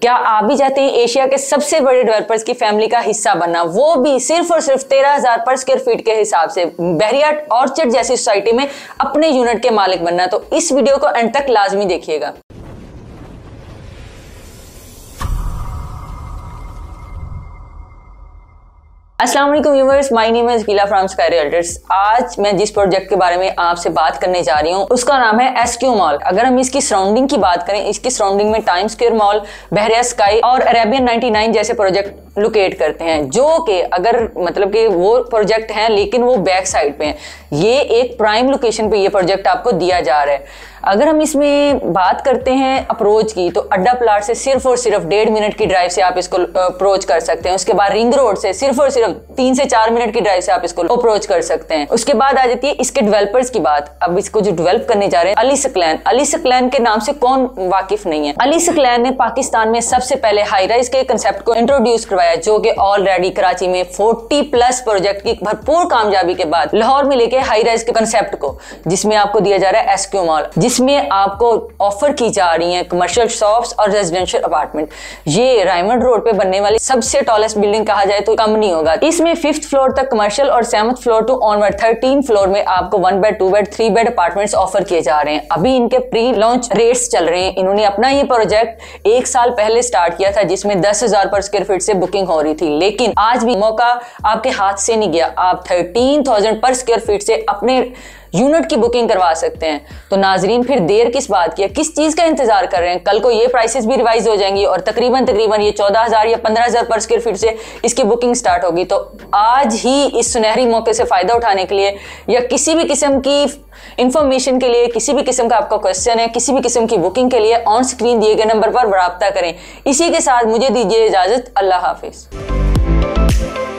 क्या आप भी चाहते हैं एशिया के सबसे बड़े डेवलपर्स की फैमिली का हिस्सा बनना, वो भी सिर्फ और सिर्फ 13,000 पर स्क्वायर फीट के हिसाब से बहरिया ऑर्चर्ड जैसी सोसाइटी में अपने यूनिट के मालिक बनना? तो इस वीडियो को अंत तक लाजमी देखिएगा। अस्सलाम वालेकुम viewers, my name is Gila from sky realtors. आज मैं जिस प्रोजेक्ट के बारे में आपसे बात करने जा रही हूँ उसका नाम है एसक्यू मॉल। अगर हम इसकी सराउंडिंग की बात करें, इसकी सराउंडिंग में time square mall, Bahria sky और अरेबियन 99 जैसे प्रोजेक्ट लोकेट करते हैं, जो कि अगर मतलब कि वो प्रोजेक्ट हैं लेकिन वो बैक साइड पे हैं। ये एक प्राइम लोकेशन पे ये प्रोजेक्ट आपको दिया जा रहा है। अगर हम इसमें बात करते हैं अप्रोच की, तो अड्डा प्लाट से सिर्फ और सिर्फ 1.5 मिनट की ड्राइव से आप इसको अप्रोच कर सकते हैं। उसके बाद रिंग रोड से सिर्फ और सिर्फ 3 से 4 मिनट की ड्राइव से आप इसको अप्रोच कर सकते हैं। उसके बाद आ जाती है इसके डेवलपर्स की बात। अब इसको जो डेवलप करने जा रहे हैं अली सकलैन। अली सकलैन के नाम से कौन वाकिफ नहीं है? अली सकलैन ने पाकिस्तान में सबसे पहले हाई राइज के कंसेप्ट को इंट्रोड्यूस करवाया, जो कि ऑलरेडी कराची में 40+ प्रोजेक्ट की भरपूर कामयाबी के बाद लाहौर में लेके हाई राइज के कंसेप्ट को, जिसमें आपको दिया जा रहा है एसक्यू मॉल, जिसमें आपको ऑफर की जा रही है कमर्शियल शॉप्स और रेजिडेंशियल अपार्टमेंट। ये रायमंड रोड पे बनने वाली सबसे टॉलेस्ट बिल्डिंग कहा जाए तो कम नहीं होगा। इसमें 5th फ्लोर तक कमर्शियल और 7th floor to onward 13 floor में आपको 1 bed 2 bed 3 bed apartments offer किए जा रहे हैं। अभी इनके प्री लॉन्च रेट्स चल रहे हैं। इन्होंने अपना ये प्रोजेक्ट 1 साल पहले स्टार्ट किया था, जिसमें 10,000 पर स्क्वायर फीट से बुकिंग हो रही थी, लेकिन आज भी मौका आपके हाथ से नहीं गया। आप 13,000 पर स्क्वायर फीट से अपने यूनिट की बुकिंग करवा सकते हैं। तो नाजरीन, फिर देर किस बात की है? किस चीज का इंतजार कर रहे हैं? कल को ये प्राइसेस भी रिवाइज हो जाएंगी और तकरीबन ये 14,000 या 15,000 पर स्क्वायर फीट से इसकी बुकिंग स्टार्ट होगी। तो आज ही इस सुनहरी मौके से फायदा उठाने के लिए या किसी भी किस्म की इंफॉर्मेशन के लिए, किसी भी किस्म का आपका क्वेश्चन है, किसी भी किस्म की बुकिंग के लिए ऑन स्क्रीन दिए गए नंबर पर राब्ता करें। इसी के साथ मुझे दीजिए इजाजत। अल्लाह हाफिज।